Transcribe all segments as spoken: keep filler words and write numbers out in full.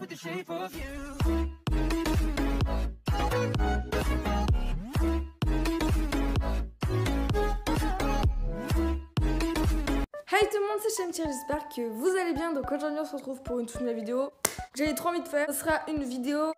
with the shape of you. Hey tout le monde, c'est Shamtir, j'espère que vous allez bien. Donc aujourd'hui on se retrouve pour une toute nouvelle vidéo. J'avais trop envie de faire. Ce sera une vidéo.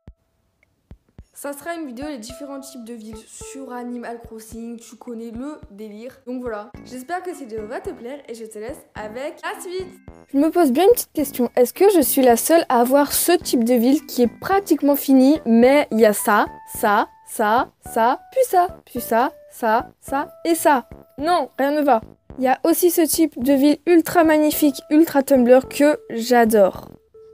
Ça sera une vidéo les différents types de villes sur Animal Crossing. Tu connais le délire. Donc voilà. J'espère que cette vidéo va te plaire et je te laisse avec la suite. Je me pose bien une petite question. Est-ce que je suis la seule à avoir ce type de ville qui est pratiquement fini, mais il y a ça, ça, ça, ça, puis ça, puis ça, ça, ça et ça. Non, rien ne va. Il y a aussi ce type de ville ultra magnifique, ultra Tumblr que j'adore.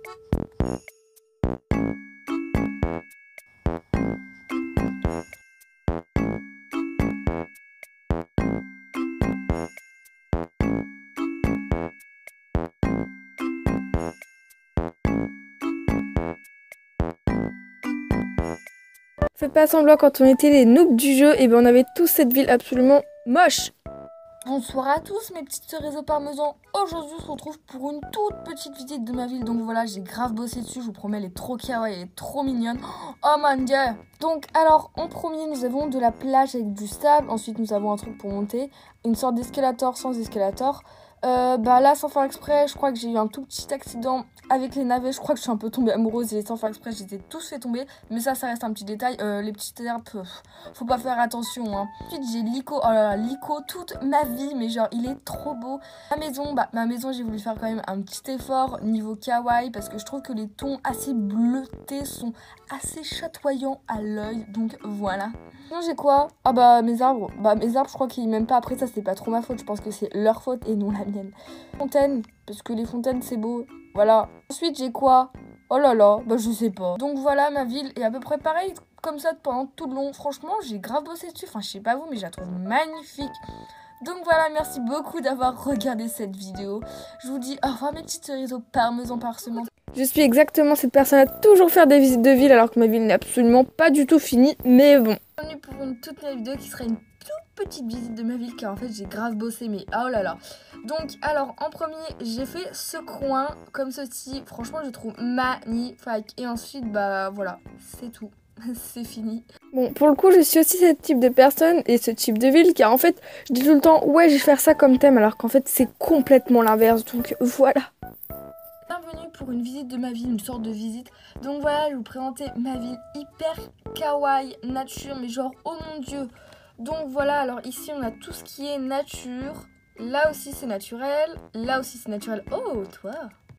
Fais pas semblant, quand on était les noobs du jeu, et ben on avait tous cette ville absolument moche. Bonsoir à tous mes petites cerises au parmesan. Aujourd'hui on se retrouve pour une toute petite visite de ma ville. Donc voilà, j'ai grave bossé dessus, je vous promets, elle est trop kawaii, elle est trop mignonne. Oh mon dieu. Donc alors en premier nous avons de la plage avec du sable. Ensuite nous avons un truc pour monter, une sorte d'escalator sans escalator. Euh, bah là sans faire exprès, je crois que j'ai eu un tout petit accident avec les navets. Je crois que je suis un peu tombée amoureuse et sans faire exprès j'étais tous fait tomber. Mais ça ça reste un petit détail. euh, Les petites herbes, pff, faut pas faire attention hein. Ensuite j'ai Lico, oh là là, Lico toute ma vie. Mais genre il est trop beau. Ma maison, bah ma maison j'ai voulu faire quand même un petit effort niveau kawaii, parce que je trouve que les tons assez bleutés sont assez chatoyants à l'œil. Donc voilà. Sinon j'ai quoi? Ah bah mes arbres, bah mes arbres je crois qu'ils m'aiment pas. Après ça c'est pas trop ma faute, je pense que c'est leur faute et non la mienne. Fontaine, parce que les fontaines c'est beau, voilà. Ensuite j'ai quoi? Oh là là, bah je sais pas. Donc voilà, ma ville est à peu près pareil comme ça pendant tout le long. Franchement j'ai grave bossé dessus, enfin je sais pas vous mais je la trouve magnifique. Donc voilà, merci beaucoup d'avoir regardé cette vidéo. Je vous dis au revoir mes petites cerises au parmesan parsemant. Je suis exactement cette personne à toujours faire des visites de ville alors que ma ville n'est absolument pas du tout finie, mais bon. Bienvenue pour une toute nouvelle vidéo qui sera une toute petite visite de ma ville car en fait j'ai grave bossé, mais oh là là. Donc alors en premier j'ai fait ce coin comme ceci, franchement je trouve magnifique. Et ensuite bah voilà, c'est tout. C'est fini. Bon, pour le coup, je suis aussi ce type de personne et ce type de ville car en fait, je dis tout le temps ouais, je vais faire ça comme thème alors qu'en fait, c'est complètement l'inverse. Donc voilà. Bienvenue pour une visite de ma ville, une sorte de visite. Donc voilà, je vais vous présenter ma ville hyper kawaii, nature, mais genre oh mon dieu. Donc voilà, alors ici on a tout ce qui est nature. Là aussi c'est naturel. Là aussi c'est naturel. Oh, toi.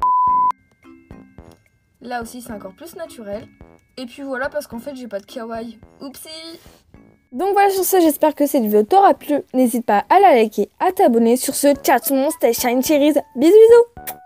Là aussi c'est encore plus naturel. Et puis voilà, parce qu'en fait j'ai pas de kawaii. Oupsie. Donc voilà, sur ce j'espère que cette vidéo t'aura plu. N'hésite pas à la liker, à t'abonner. Sur ce, ciao tout le monde, c'était Shamtir. Bisous bisous.